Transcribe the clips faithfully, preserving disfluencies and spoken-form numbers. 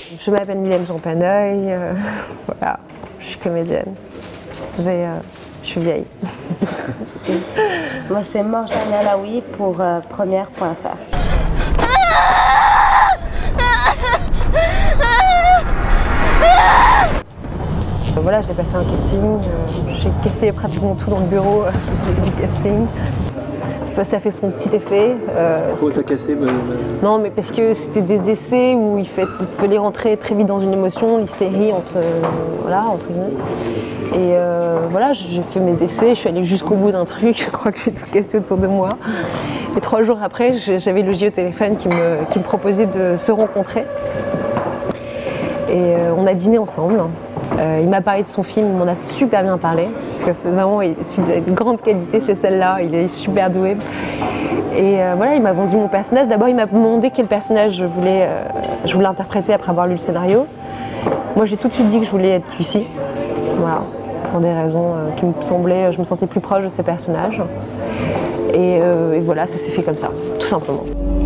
Je m'appelle Mylène Jean-Paneuil, euh, voilà, je suis comédienne. J'ai, euh, je suis vieille. Moi c'est Morjane Alaoui pour euh, première point F R. Voilà, j'ai passé un casting, euh, j'ai cassé pratiquement tout dans le bureau euh, du casting. Enfin, ça fait son petit effet. Euh, Pourquoi t'as cassé bah, bah... Non, mais parce que c'était des essais où il, fait, il fallait rentrer très vite dans une émotion, l'hystérie entre, euh, voilà, entre guillemets. Et euh, voilà, j'ai fait mes essais, je suis allée jusqu'au bout d'un truc, je crois que j'ai tout cassé autour de moi. Et trois jours après, j'avais le J au téléphone qui me, qui me proposait de se rencontrer. Et euh, on a dîné ensemble. Euh, il m'a parlé de son film, il m'en a super bien parlé, parce que c'est vraiment s'il a une grande qualité, c'est celle-là, il est super doué. Et euh, voilà, il m'a vendu mon personnage. D'abord, il m'a demandé quel personnage je voulais, euh, je voulais interpréter après avoir lu le scénario. Moi, j'ai tout de suite dit que je voulais être Lucie, voilà, pour des raisons euh, qui me semblaient, je me sentais plus proche de ces personnages. Et, euh, et voilà, ça s'est fait comme ça, tout simplement.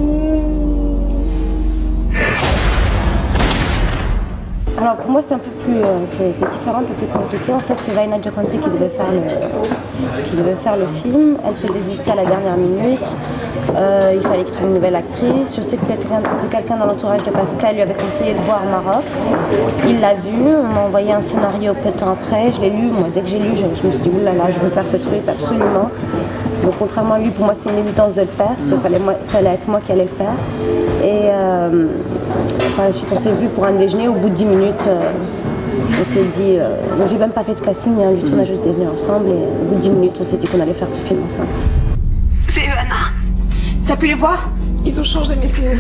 Alors pour moi c'est un peu plus, euh, c'est différent, un peu plus compliqué. En fait c'est Vaina Diokonte qui devait faire le, qui devait faire le film. Elle s'est désistée à la dernière minute. Euh, il fallait qu'il trouve une nouvelle actrice. Je sais que quelqu'un quelqu'un dans l'entourage de Pascal lui avait conseillé de voir Maroc. Il l'a vu, on m'a envoyé un scénario peu de temps après. Je l'ai lu, moi dès que j'ai lu, je, je me suis dit oulala, je veux faire ce truc absolument. Donc contrairement à lui, pour moi c'était une évidence de le faire, parce que ça allait, ça allait être moi qui allais le faire. Et euh, par la suite on s'est vu pour un déjeuner, au bout de dix minutes, euh, on s'est dit, euh, bon, j'ai même pas fait de casting, hein, du tout, on a juste déjeuné ensemble, et au bout de dix minutes on s'est dit qu'on allait faire ce film ensemble. C'est eux, Anna. T'as pu les voir? Ils ont changé, mais c'est eux.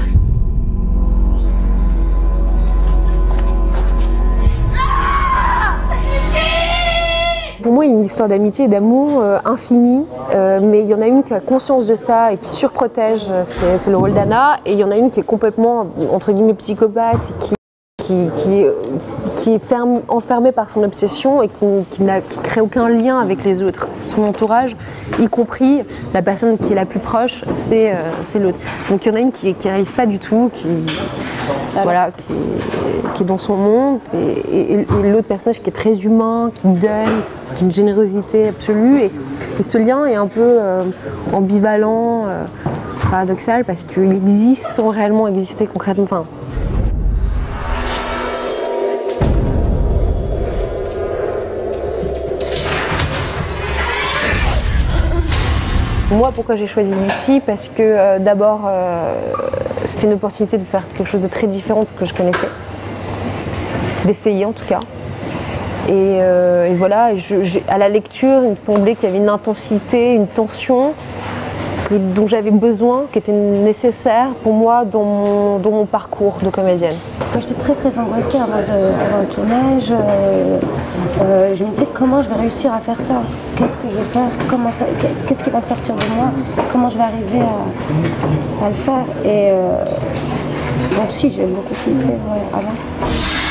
Pour moi, il y a une histoire d'amitié et d'amour euh, infini, euh, mais il y en a une qui a conscience de ça et qui surprotège, c'est le rôle d'Anna, et il y en a une qui est complètement, entre guillemets, psychopathe, qui, qui, qui, qui est ferme, enfermée par son obsession et qui, qui n'a qui crée aucun lien avec les autres. Son entourage, y compris la personne qui est la plus proche, c'est euh, l'autre. Donc il y en a une qui ne réalise pas du tout, qui, voilà, qui, qui est dans son monde, et, et, et l'autre personnage qui est très humain, qui donne, d'une générosité absolue. Et, et ce lien est un peu euh, ambivalent, euh, paradoxal, parce qu'il existe sans réellement exister concrètement. Enfin, moi, pourquoi j'ai choisi Lucie? Parce que euh, d'abord, euh, c'était une opportunité de faire quelque chose de très différent de ce que je connaissais, d'essayer en tout cas. Et, euh, et voilà, je, je, à la lecture, il me semblait qu'il y avait une intensité, une tension que, dont j'avais besoin, qui était nécessaire pour moi dans mon, dans mon parcours de comédienne. J'étais très très angoissée avant, de, avant le tournage. Euh, euh, je me disais comment je vais réussir à faire ça, qu'est-ce que je vais faire, qu'est-ce qui va sortir de moi, comment je vais arriver à, à le faire. Et euh, bon, si, j'ai beaucoup flippé ouais, avant.